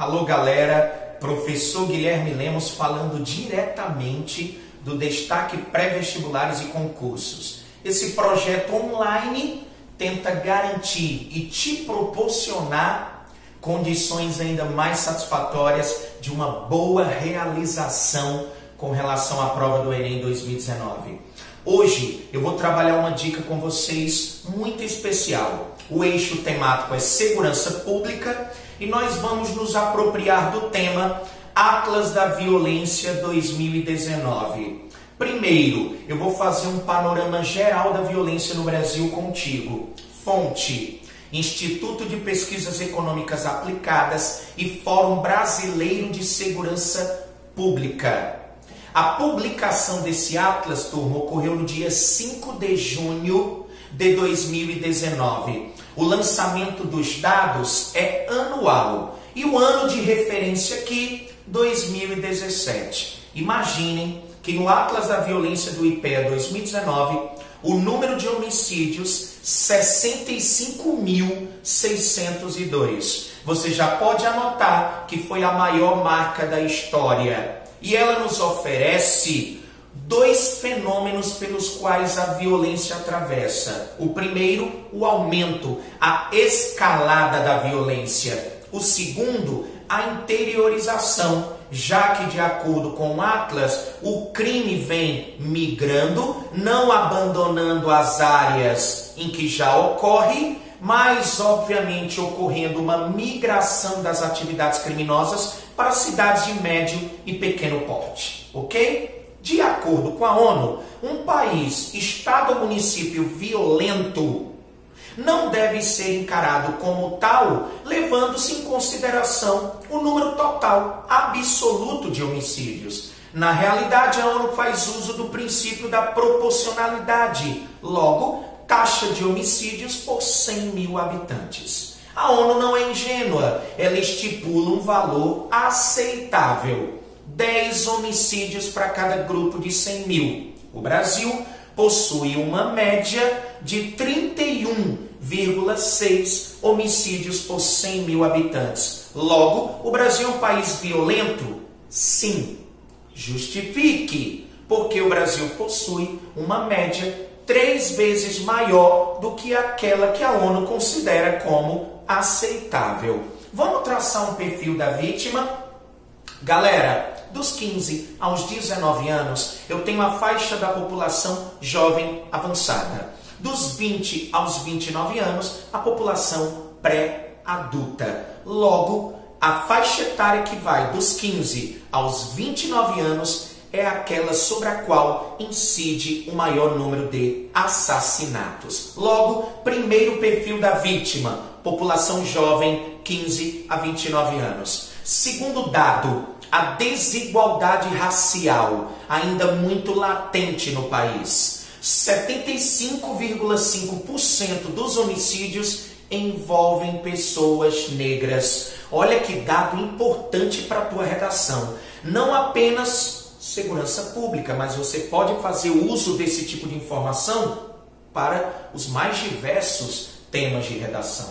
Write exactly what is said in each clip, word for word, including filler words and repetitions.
Alô galera, professor Guilherme Lemos falando diretamente do Destaque Pré-Vestibulares e Concursos. Esse projeto online tenta garantir e te proporcionar condições ainda mais satisfatórias de uma boa realização com relação à prova do Enem dois mil e dezenove. Hoje eu vou trabalhar uma dica com vocês muito especial. O eixo temático é segurança pública e nós vamos nos apropriar do tema Atlas da Violência dois mil e dezenove. Primeiro, eu vou fazer um panorama geral da violência no Brasil contigo. Fonte: Instituto de Pesquisas Econômicas Aplicadas e Fórum Brasileiro de Segurança Pública. A publicação desse Atlas, turma, ocorreu no dia cinco de junho de dois mil e dezenove. O lançamento dos dados é anual e o ano de referência aqui, dois mil e dezessete. Imaginem que no Atlas da Violência do I P E A dois mil e dezenove, o número de homicídios sessenta e cinco mil seiscentos e dois. Você já pode anotar que foi a maior marca da história. E ela nos oferece dois fenômenos pelos quais a violência atravessa. O primeiro, o aumento, a escalada da violência. O segundo, a interiorização, já que, de acordo com o Atlas, o crime vem migrando, não abandonando as áreas em que já ocorre, mas, obviamente, ocorrendo uma migração das atividades criminosas para cidades de médio e pequeno porte, ok? De acordo com a ONU, um país, estado ou município violento não deve ser encarado como tal, levando-se em consideração o número total absoluto de homicídios. Na realidade, a ONU faz uso do princípio da proporcionalidade, logo, taxa de homicídios por cem mil habitantes. A ONU não é ingênua, ela estipula um valor aceitável, dez homicídios para cada grupo de cem mil. O Brasil possui uma média de trinta e um vírgula seis homicídios por cem mil habitantes. Logo, o Brasil é um país violento? Sim. Justifique, porque o Brasil possui uma média três vezes maior do que aquela que a ONU considera como aceitável. Vamos traçar um perfil da vítima? Galera, dos quinze aos dezenove anos, eu tenho a faixa da população jovem avançada. Dos vinte aos vinte e nove anos, a população pré-adulta. Logo, a faixa etária que vai dos quinze aos vinte e nove anos é aquela sobre a qual incide o maior número de assassinatos. Logo, primeiro perfil da vítima, população jovem, quinze a vinte e nove anos. Segundo dado, a desigualdade racial, ainda muito latente no país. setenta e cinco vírgula cinco por cento dos homicídios envolvem pessoas negras. Olha que dado importante para a tua redação. Não apenas segurança pública, mas você pode fazer uso desse tipo de informação para os mais diversos temas de redação.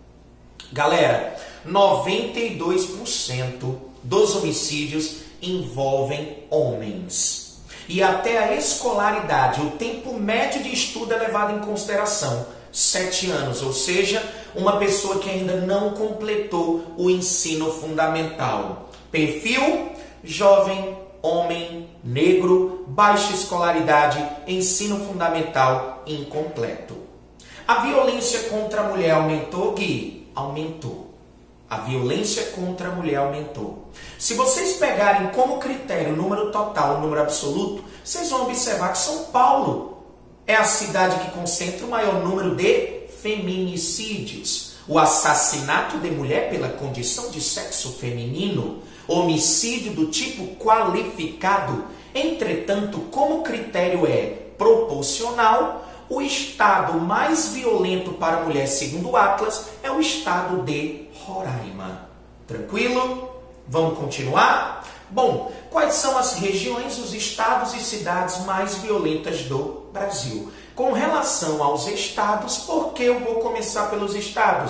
Galera, noventa e dois por cento dos homicídios envolvem homens. E até a escolaridade, o tempo médio de estudo é levado em consideração, sete anos, ou seja, uma pessoa que ainda não completou o ensino fundamental. Perfil: jovem, homem, negro, baixa escolaridade, ensino fundamental incompleto. A violência contra a mulher aumentou, Gui? Aumentou. A violência contra a mulher aumentou. Se vocês pegarem como critério o número total, o número absoluto, vocês vão observar que São Paulo é a cidade que concentra o maior número de feminicídios. O assassinato de mulher pela condição de sexo feminino, homicídio do tipo qualificado. Entretanto, como o critério é proporcional, o estado mais violento para a mulher, segundo o Atlas, é o estado de Roraima. Tranquilo? Vamos continuar? Bom, quais são as regiões, os estados e cidades mais violentas do Brasil? Com relação aos estados, por que eu vou começar pelos estados?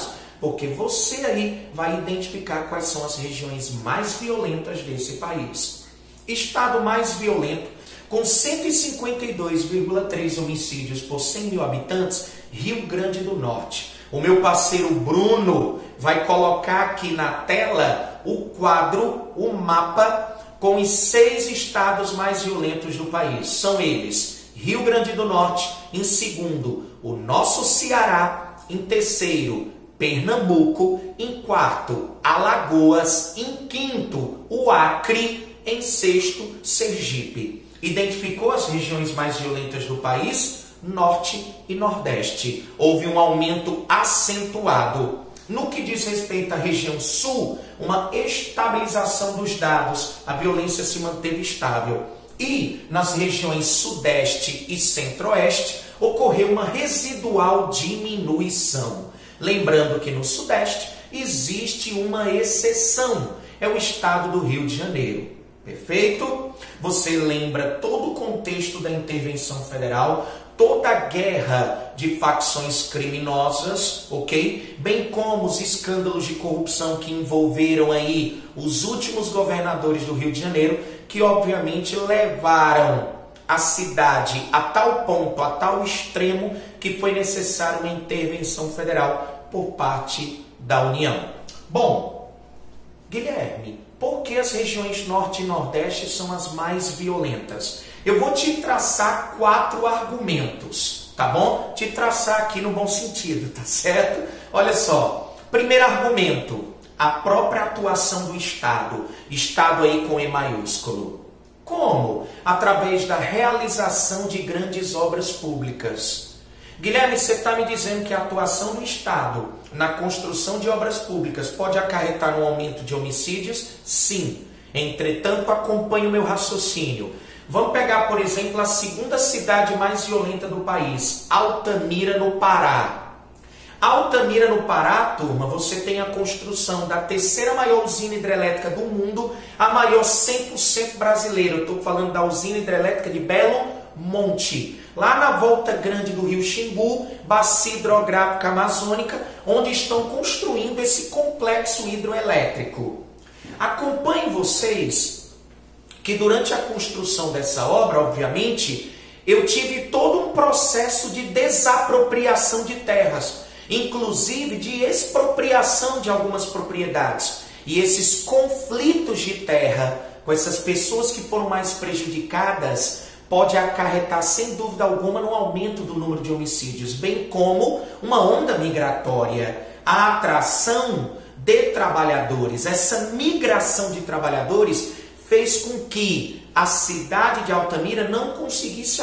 porque você aí vai identificar quais são as regiões mais violentas desse país. Estado mais violento, com cento e cinquenta e dois vírgula três homicídios por cem mil habitantes, Rio Grande do Norte. O meu parceiro Bruno vai colocar aqui na tela o quadro, o mapa, com os seis estados mais violentos do país. São eles: Rio Grande do Norte, em segundo, o nosso Ceará, em terceiro, Pernambuco, em quarto, Alagoas, em quinto, o Acre, em sexto, Sergipe. Identificou as regiões mais violentas do país? Norte e Nordeste. Houve um aumento acentuado. No que diz respeito à região Sul, uma estabilização dos dados, a violência se manteve estável. E nas regiões Sudeste e Centro-Oeste, ocorreu uma residual diminuição. Lembrando que no Sudeste existe uma exceção, é o estado do Rio de Janeiro. Perfeito? Você lembra todo o contexto da intervenção federal, toda a guerra de facções criminosas, ok? Bem como os escândalos de corrupção que envolveram aí os últimos governadores do Rio de Janeiro, que obviamente levaram a cidade a tal ponto, a tal extremo, que foi necessária uma intervenção federal por parte da União. Bom, Guilherme, por que as regiões Norte e Nordeste são as mais violentas? Eu vou te traçar quatro argumentos, tá bom? Te traçar aqui no bom sentido, tá certo? Olha só, primeiro argumento, a própria atuação do Estado. Estado aí com E maiúsculo. Como? Através da realização de grandes obras públicas. Guilherme, você está me dizendo que a atuação do Estado na construção de obras públicas pode acarretar no aumento de homicídios? Sim. Entretanto, acompanhe o meu raciocínio. Vamos pegar, por exemplo, a segunda cidade mais violenta do país, Altamira, no Pará. Altamira, no Pará, turma, você tem a construção da terceira maior usina hidrelétrica do mundo, a maior cem por cento brasileira. Eu estou falando da usina hidrelétrica de Belo Monte, lá na volta grande do rio Xingu, bacia hidrográfica amazônica, onde estão construindo esse complexo hidroelétrico. Acompanhem vocês que durante a construção dessa obra, obviamente, eu tive todo um processo de desapropriação de terras, inclusive de expropriação de algumas propriedades. E esses conflitos de terra com essas pessoas que foram mais prejudicadas pode acarretar, sem dúvida alguma, no aumento do número de homicídios, bem como uma onda migratória, a atração de trabalhadores. Essa migração de trabalhadores fez com que a cidade de Altamira não conseguisse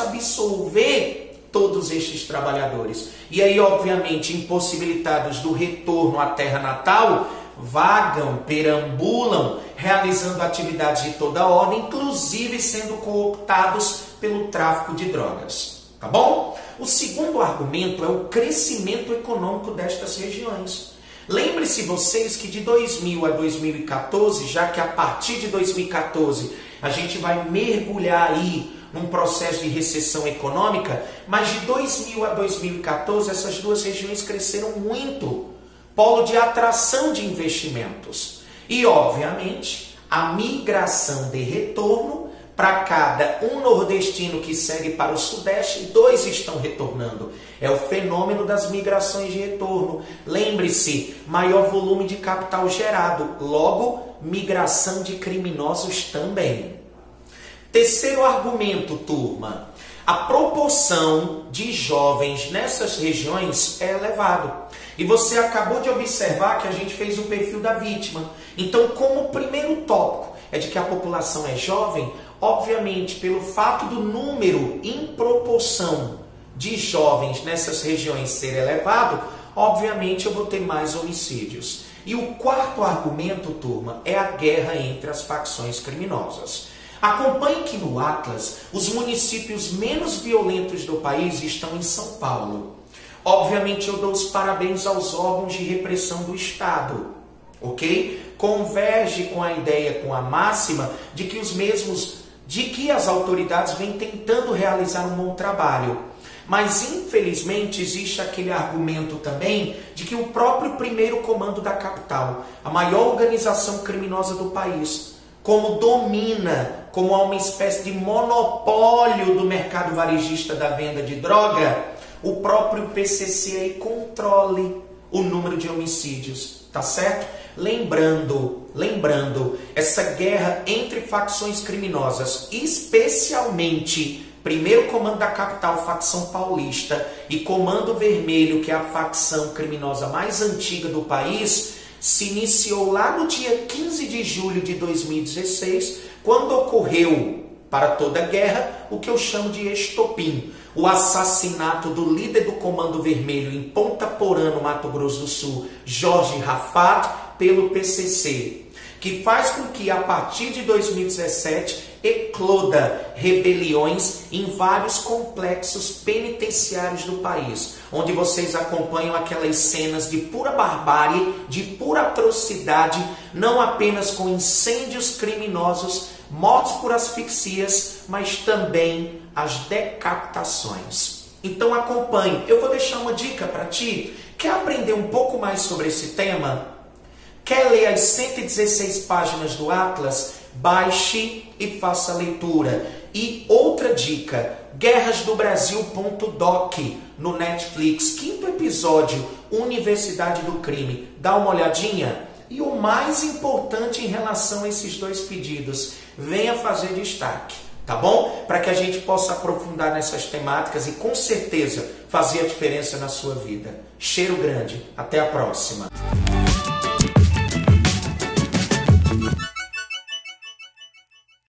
absorver todos estes trabalhadores. E aí, obviamente, impossibilitados do retorno à terra natal, vagam, perambulam, realizando atividades de toda ordem, inclusive sendo cooptados pelo tráfico de drogas. Tá bom? O segundo argumento é o crescimento econômico destas regiões. Lembre-se vocês que de dois mil a dois mil e quatorze, já que a partir de dois mil e quatorze a gente vai mergulhar aí num processo de recessão econômica, mas de dois mil a dois mil e quatorze essas duas regiões cresceram muito, polo de atração de investimentos. E, obviamente, a migração de retorno, para cada um nordestino que segue para o sudeste, dois estão retornando. É o fenômeno das migrações de retorno. Lembre-se, maior volume de capital gerado, logo, migração de criminosos também. Terceiro argumento, turma. A proporção de jovens nessas regiões é elevado. E você acabou de observar que a gente fez o perfil da vítima. Então, como o primeiro tópico é de que a população é jovem, obviamente, pelo fato do número em proporção de jovens nessas regiões ser elevado, obviamente eu vou ter mais homicídios. E o quarto argumento, turma, é a guerra entre as facções criminosas. Acompanhe que no Atlas, os municípios menos violentos do país estão em São Paulo. Obviamente eu dou os parabéns aos órgãos de repressão do Estado, ok? Converge com a ideia, com a máxima de que os mesmos, de que as autoridades vêm tentando realizar um bom trabalho. Mas, infelizmente, existe aquele argumento também de que o próprio primeiro comando da capital, a maior organização criminosa do país, como domina, como há uma espécie de monopólio do mercado varejista da venda de droga, o próprio P C C aí controle o número de homicídios, tá certo? Lembrando, lembrando, essa guerra entre facções criminosas, especialmente primeiro comando da capital, facção paulista, e comando vermelho, que é a facção criminosa mais antiga do país, se iniciou lá no dia quinze de julho de dois mil e dezesseis, quando ocorreu, para toda a guerra, o que eu chamo de estopim, o assassinato do líder do Comando Vermelho em Ponta Porã, no Mato Grosso do Sul, Jorge Rafat, pelo P C C, que faz com que, a partir de dois mil e dezessete, ecloda rebeliões em vários complexos penitenciários do país, onde vocês acompanham aquelas cenas de pura barbárie, de pura atrocidade, não apenas com incêndios criminosos, mortes por asfixias, mas também as decapitações. Então acompanhe. Eu vou deixar uma dica para ti. Quer aprender um pouco mais sobre esse tema? Quer ler as cento e dezesseis páginas do Atlas? Baixe e faça a leitura. E outra dica, guerras do brasil ponto doc no Netflix, quinto episódio, Universidade do Crime. Dá uma olhadinha. E o mais importante em relação a esses dois pedidos, venha fazer destaque, tá bom? Para que a gente possa aprofundar nessas temáticas e com certeza fazer a diferença na sua vida. Cheiro grande. Até a próxima.